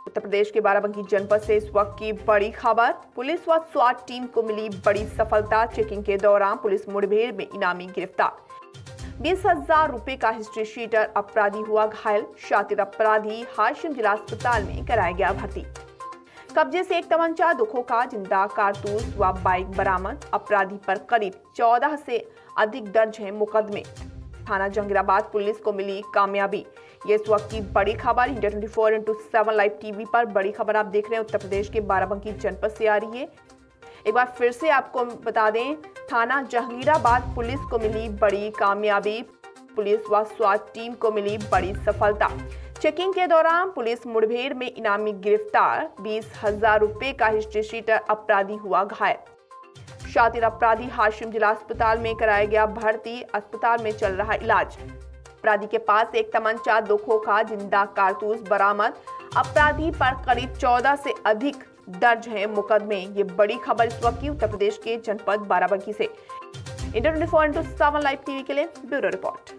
उत्तर प्रदेश के बाराबंकी जनपद से इस वक्त की बड़ी खबर। पुलिस व स्वाट टीम को मिली बड़ी सफलता। चेकिंग के दौरान पुलिस मुठभेड़ में इनामी गिरफ्तार। 20,000 रुपए का हिस्ट्री शीटर अपराधी हुआ घायल। शातिर अपराधी हाशिम जिला अस्पताल में कराया गया भर्ती। कब्जे से एक तमंचा, 2 खोखा, जिंदा कारतूस व बाइक बरामद। अपराधी पर करीब 14 से अधिक दर्ज हैं मुकदमे। थाना जहांगीराबाद पुलिस को मिली कामयाबी। ये इस वक्त की बड़ी खबर। इंडिया 24/7 लाइव टीवी पर बड़ी खबर आप देख रहे हैं। उत्तर प्रदेश के बाराबंकी जनपद से आ रही है। एक बार फिर से आपको बता दें, थाना जहांगीराबाद पुलिस को मिली बड़ी कामयाबी। पुलिस व स्वाट टीम को मिली बड़ी सफलता। चेकिंग के दौरान पुलिस मुठभेड़ में इनामी गिरफ्तार। 20,000 रुपए का हिस्ट्री शीटर अपराधी हुआ घायल। शातिर अपराधी हाशिम जिला अस्पताल में कराया गया भर्ती। अस्पताल में चल रहा इलाज। अपराधी के पास एक तमंचा, 2 खोखा, जिंदा कारतूस बरामद। अपराधी पर करीब 14 से अधिक दर्ज हैं मुकदमे। ये बड़ी खबर इस वक्त की उत्तर प्रदेश के जनपद बाराबंकी से। इंडिया 24/7 लाइव टीवी के लिए ब्यूरो रिपोर्ट।